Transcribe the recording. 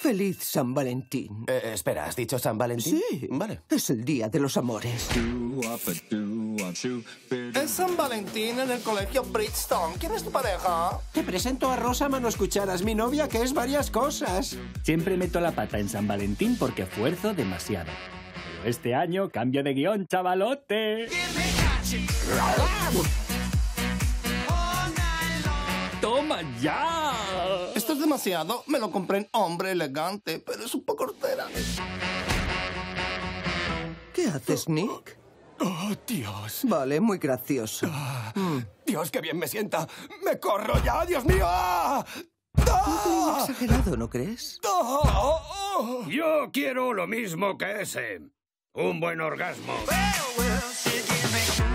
¡Feliz San Valentín! Espera, ¿has dicho San Valentín? Sí. Vale. Es el día de los amores. Es San Valentín en el colegio Bridgestone. ¿Quién es tu pareja? Te presento a Rosa Manos Cucharas, mi novia, que es varias cosas. Siempre meto la pata en San Valentín porque fuerzo demasiado. Pero este año cambio de guión, chavalote. ¡Toma ya! Esto es demasiado. Me lo compré en hombre elegante, pero es un poco hortera. ¿Qué haces, Nick? ¡Oh, Dios! Vale, muy gracioso. ¡Dios, qué bien me sienta! ¡Me corro ya, Dios mío! ¡Ah! ¡Ah! Exagerado, ¿no crees? ¡Ah! Yo quiero lo mismo que ese. Un buen orgasmo.